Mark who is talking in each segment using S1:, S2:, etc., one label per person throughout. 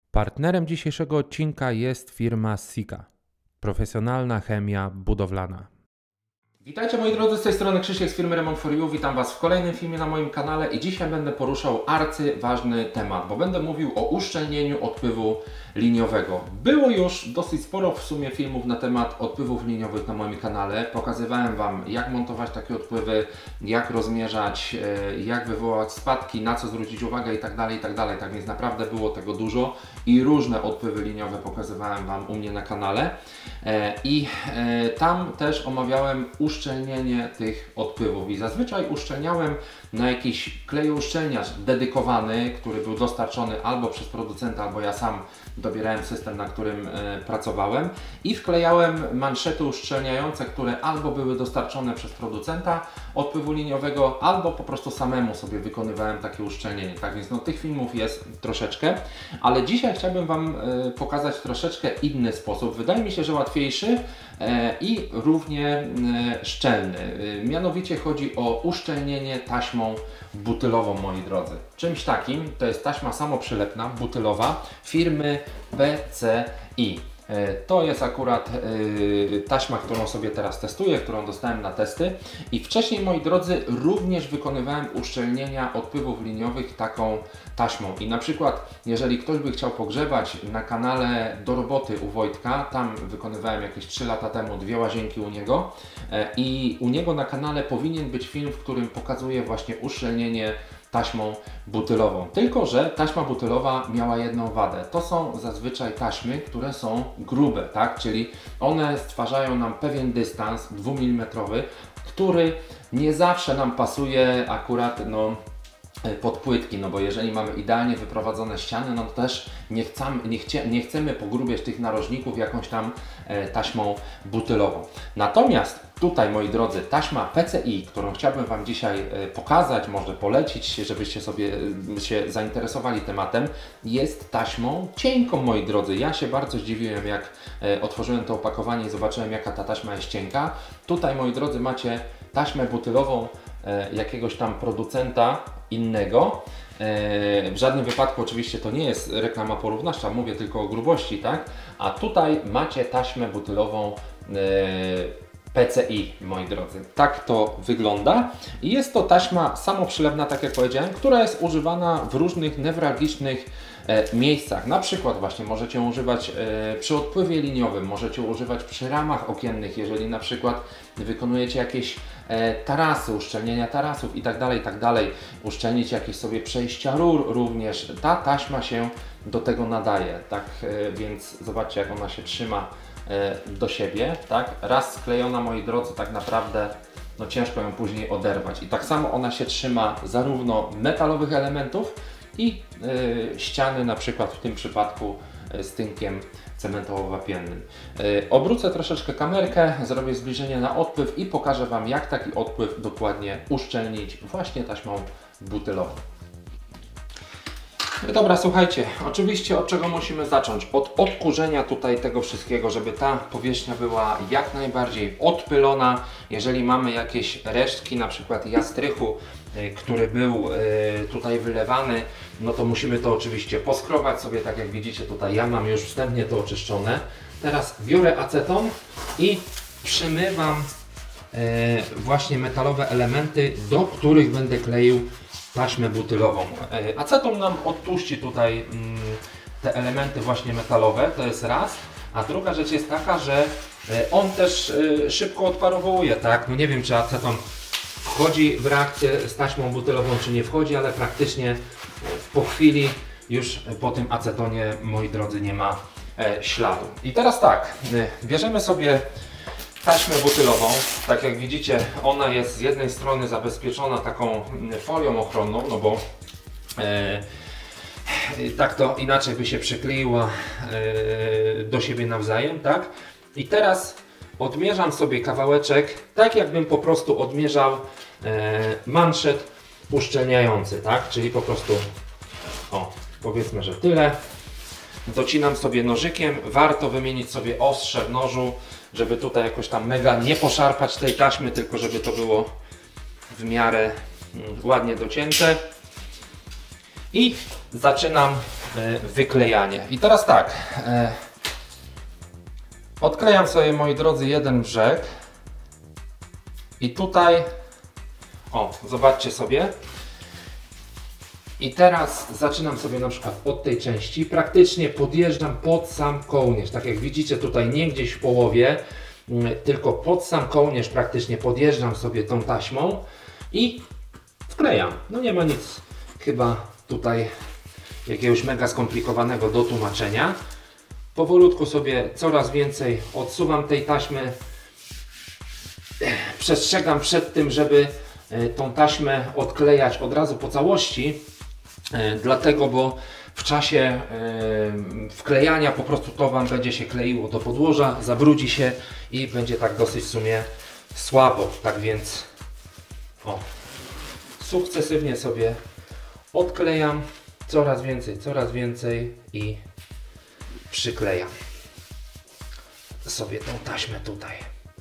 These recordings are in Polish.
S1: Partnerem dzisiejszego odcinka jest firma Sika, profesjonalna chemia budowlana. Witajcie moi drodzy, z tej strony Krzysiek z firmy Remont4U. Witam Was w kolejnym filmie na moim kanale i dzisiaj będę poruszał arcyważny temat, bo będę mówił o uszczelnieniu odpływu liniowego. Było już dosyć sporo w sumie filmów na temat odpływów liniowych na moim kanale. Pokazywałem Wam, jak montować takie odpływy, jak rozmierzać, jak wywołać spadki, na co zwrócić uwagę itd. Tak więc naprawdę było tego dużo i różne odpływy liniowe pokazywałem Wam u mnie na kanale. I tam też omawiałem uszczelnienie tych odpływów i zazwyczaj uszczelniałem na jakiś klejouszczelniacz dedykowany, który był dostarczony albo przez producenta, albo ja sam dobierałem system, na którym pracowałem i wklejałem manszety uszczelniające, które albo były dostarczone przez producenta odpływu liniowego, albo po prostu samemu sobie wykonywałem takie uszczelnienie. Tak więc no, tych filmów jest troszeczkę, ale dzisiaj chciałbym Wam pokazać troszeczkę inny sposób. Wydaje mi się, że łatwiejszy i równie szczelny. Mianowicie chodzi o uszczelnienie taśmą butylową, moi drodzy. Czymś takim to jest taśma samoprzylepna, butylowa firmy PCI. To jest akurat taśma, którą sobie teraz testuję, którą dostałem na testy i wcześniej, moi drodzy, również wykonywałem uszczelnienia odpływów liniowych taką taśmą i na przykład jeżeli ktoś by chciał pogrzebać na kanale Do Roboty u Wojtka, tam wykonywałem jakieś 3 lata temu 2 łazienki u niego i u niego na kanale powinien być film, w którym pokazuje właśnie uszczelnienie taśmą butylową. Tylko że taśma butylowa miała jedną wadę. To są zazwyczaj taśmy, które są grube, tak? Czyli one stwarzają nam pewien dystans 2 mm, który nie zawsze nam pasuje akurat pod płytki, no bo jeżeli mamy idealnie wyprowadzone ściany, no to też nie chcemy pogrubiać tych narożników jakąś tam taśmą butylową. Natomiast tutaj, moi drodzy, taśma PCI, którą chciałbym Wam dzisiaj pokazać, może polecić, żebyście sobie się zainteresowali tematem, jest taśmą cienką, moi drodzy. Ja się bardzo zdziwiłem, jak otworzyłem to opakowanie i zobaczyłem, jaka ta taśma jest cienka. Tutaj, moi drodzy, macie taśmę butylową jakiegoś tam producenta innego. W żadnym wypadku oczywiście to nie jest reklama porównawcza, mówię tylko o grubości, tak? A tutaj macie taśmę butylową PCI, moi drodzy. Tak to wygląda. I jest to taśma samoprzylepna, tak jak powiedziałem, która jest używana w różnych newralgicznych miejscach. Na przykład właśnie możecie ją używać przy odpływie liniowym, możecie używać przy ramach okiennych, jeżeli na przykład wykonujecie jakieś tarasy, uszczelnienia tarasów i tak dalej, uszczelnić jakieś sobie przejścia rur również. Ta taśma się do tego nadaje, tak więc zobaczcie, jak ona się trzyma do siebie, tak? Raz sklejona, moi drodzy, tak naprawdę no ciężko ją później oderwać. I tak samo ona się trzyma zarówno metalowych elementów i ściany, na przykład w tym przypadku z tynkiem cementowo-wapiennym. Obrócę troszeczkę kamerkę, zrobię zbliżenie na odpływ i pokażę Wam, jak taki odpływ dokładnie uszczelnić właśnie taśmą butylową. Dobra, słuchajcie, oczywiście od czego musimy zacząć? Od odkurzenia tutaj tego wszystkiego, żeby ta powierzchnia była jak najbardziej odpylona. Jeżeli mamy jakieś resztki, na przykład jastrychu, który był tutaj wylewany, no to musimy to oczywiście poskrobać sobie, tak jak widzicie tutaj ja mam już wstępnie to oczyszczone. Teraz biorę aceton i przymywam właśnie metalowe elementy, do których będę kleił taśmę butylową. Aceton nam odtłuści tutaj te elementy właśnie metalowe, to jest raz. A druga rzecz jest taka, że on też szybko odparowuje, tak? No nie wiem, czy aceton wchodzi w reakcję z taśmą butylową, czy nie wchodzi, ale praktycznie po chwili już po tym acetonie, moi drodzy, nie ma śladu. I teraz tak, bierzemy sobie taśmę butylową. Tak jak widzicie, ona jest z jednej strony zabezpieczona taką folią ochronną, no bo tak to inaczej by się przykleiła do siebie nawzajem, tak? I teraz odmierzam sobie kawałeczek, tak jakbym po prostu odmierzał manszet uszczelniający, tak? Czyli po prostu, o, powiedzmy, że tyle. Docinam sobie nożykiem, warto wymienić sobie ostrze w nożu, żeby tutaj jakoś tam mega nie poszarpać tej taśmy, tylko żeby to było w miarę ładnie docięte. I zaczynam wyklejanie. I teraz tak, odklejam sobie, moi drodzy, jeden brzeg i tutaj, o, zobaczcie sobie. I teraz zaczynam sobie na przykład od tej części, praktycznie podjeżdżam pod sam kołnierz, tak jak widzicie tutaj, nie gdzieś w połowie, tylko pod sam kołnierz praktycznie podjeżdżam sobie tą taśmą i wklejam. No nie ma nic chyba tutaj jakiegoś mega skomplikowanego do tłumaczenia. Powolutku sobie coraz więcej odsuwam tej taśmy. Przestrzegam przed tym, żeby tą taśmę odklejać od razu po całości, dlatego, bo w czasie wklejania po prostu to Wam będzie się kleiło do podłoża, zabrudzi się i będzie tak dosyć w sumie słabo. Tak więc o, sukcesywnie sobie odklejam coraz więcej i przyklejam sobie tą taśmę tutaj.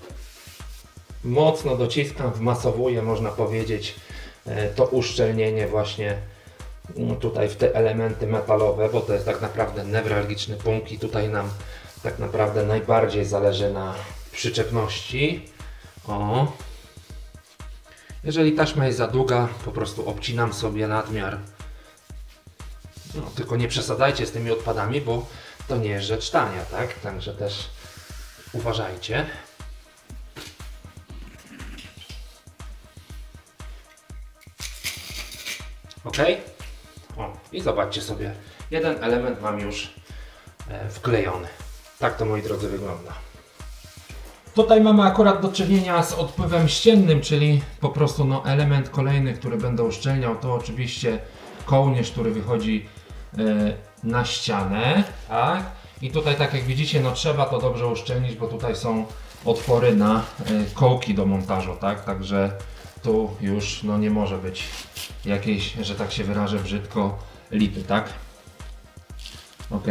S1: Mocno dociskam, wmasowuję, można powiedzieć, to uszczelnienie właśnie tutaj w te elementy metalowe, bo to jest tak naprawdę newralgiczny punkt i tutaj nam tak naprawdę najbardziej zależy na przyczepności. O. Jeżeli taśma jest za długa, po prostu obcinam sobie nadmiar. No, tylko nie przesadzajcie z tymi odpadami, bo to nie jest rzecz tania, tak? Także też uważajcie. Ok? O, i zobaczcie sobie, jeden element mam już wklejony. Tak to, moi drodzy, wygląda. Tutaj mamy akurat do czynienia z odpływem ściennym, czyli po prostu no, element kolejny, który będę uszczelniał, to oczywiście kołnierz, który wychodzi na ścianę. Tak? I tutaj, tak jak widzicie, no, trzeba to dobrze uszczelnić, bo tutaj są otwory na kołki do montażu. Tak? Także tu już no, nie może być jakiejś, że tak się wyrażę brzydko, lipy, tak? Ok.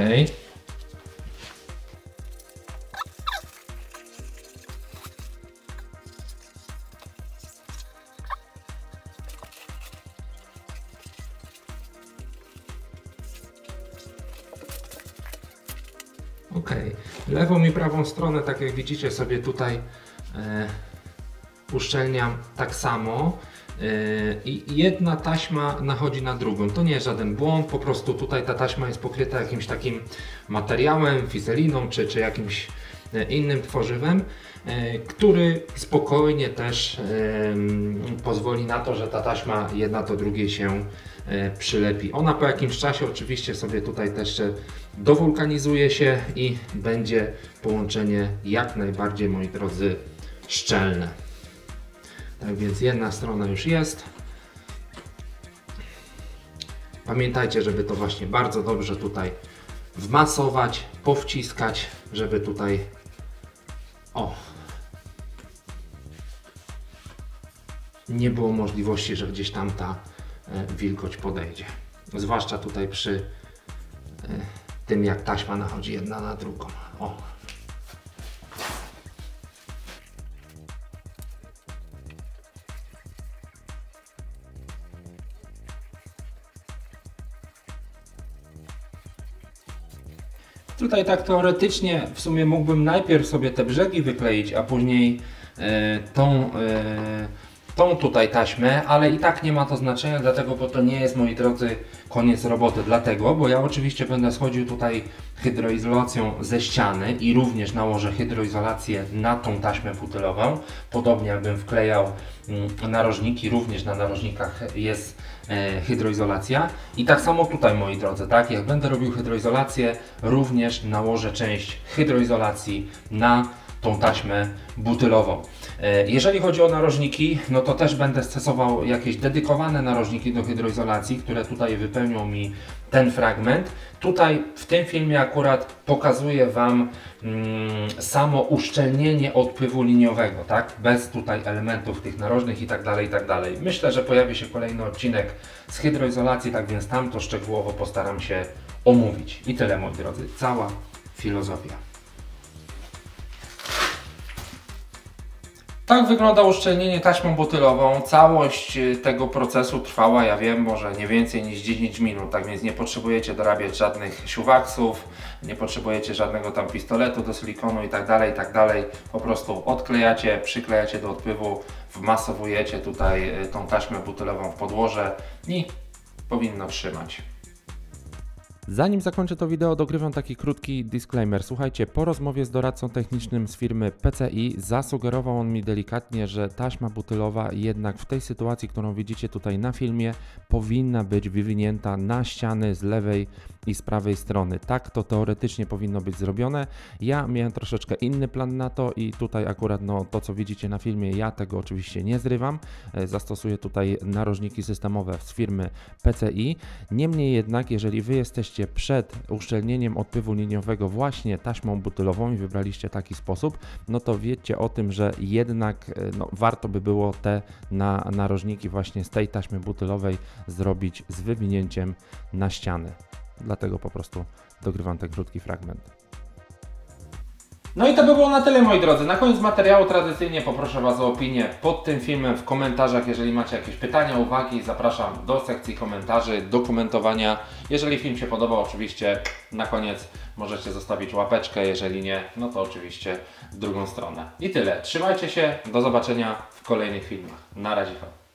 S1: Ok. Lewą i prawą stronę, tak jak widzicie sobie tutaj uszczelniam tak samo. I jedna taśma nachodzi na drugą. To nie jest żaden błąd, po prostu tutaj ta taśma jest pokryta jakimś takim materiałem, fizeliną czy jakimś innym tworzywem, który spokojnie też pozwoli na to, że ta taśma jedna do drugiej się przylepi. Ona po jakimś czasie oczywiście sobie tutaj też dowulkanizuje się i będzie połączenie jak najbardziej, moi drodzy, szczelne. Tak więc jedna strona już jest. Pamiętajcie, żeby to właśnie bardzo dobrze tutaj wmasować, powciskać, żeby tutaj nie było możliwości, że gdzieś tam ta wilgoć podejdzie. Zwłaszcza tutaj przy tym, jak taśma nachodzi jedna na drugą. O. Tutaj tak teoretycznie w sumie mógłbym najpierw sobie te brzegi wykleić, a później tą tutaj taśmę, ale i tak nie ma to znaczenia, dlatego, bo to nie jest, moi drodzy, koniec roboty. Dlatego, bo ja oczywiście będę schodził tutaj hydroizolacją ze ściany i również nałożę hydroizolację na tą taśmę butylową. Podobnie jakbym wklejał narożniki, również na narożnikach jest hydroizolacja. I tak samo tutaj, moi drodzy, tak? Jak będę robił hydroizolację, również nałożę część hydroizolacji na tą taśmę butylową. Jeżeli chodzi o narożniki, no to też będę stosował jakieś dedykowane narożniki do hydroizolacji, które tutaj wypełnią mi ten fragment. Tutaj w tym filmie akurat pokazuję Wam samo uszczelnienie odpływu liniowego, tak? Bez tutaj elementów tych narożnych i tak dalej, i tak dalej. Myślę, że pojawi się kolejny odcinek z hydroizolacji, tak więc tam to szczegółowo postaram się omówić. I tyle, moi drodzy. Cała filozofia. Tak wygląda uszczelnienie taśmą butylową. Całość tego procesu trwała, ja wiem, może nie więcej niż 10 minut, tak więc nie potrzebujecie dorabiać żadnych siuwaksów, nie potrzebujecie żadnego tam pistoletu do silikonu i tak dalej. Po prostu odklejacie, przyklejacie do odpływu, wmasowujecie tutaj tą taśmę butylową w podłoże i powinno trzymać. Zanim zakończę to wideo, dogrywam taki krótki disclaimer. Słuchajcie, po rozmowie z doradcą technicznym z firmy PCI zasugerował on mi delikatnie, że taśma butylowa jednak w tej sytuacji, którą widzicie tutaj na filmie, powinna być wywinięta na ściany z lewej i z prawej strony. Tak to teoretycznie powinno być zrobione. Ja miałem troszeczkę inny plan na to i tutaj akurat to, co widzicie na filmie, ja tego oczywiście nie zrywam. Zastosuję tutaj narożniki systemowe z firmy PCI. Niemniej jednak, jeżeli Wy jesteście przed uszczelnieniem odpływu liniowego właśnie taśmą butylową i wybraliście taki sposób, no to wiedzcie o tym, że jednak warto by było te narożniki właśnie z tej taśmy butylowej zrobić z wywinięciem na ściany. Dlatego po prostu dogrywam ten krótki fragment. No i to by było na tyle, moi drodzy. Na koniec materiału tradycyjnie poproszę Was o opinię pod tym filmem w komentarzach. Jeżeli macie jakieś pytania, uwagi, zapraszam do sekcji komentarzy, do komentowania. Jeżeli film się podobał, oczywiście na koniec możecie zostawić łapeczkę. Jeżeli nie, no to oczywiście w drugą stronę. I tyle. Trzymajcie się. Do zobaczenia w kolejnych filmach. Na razie.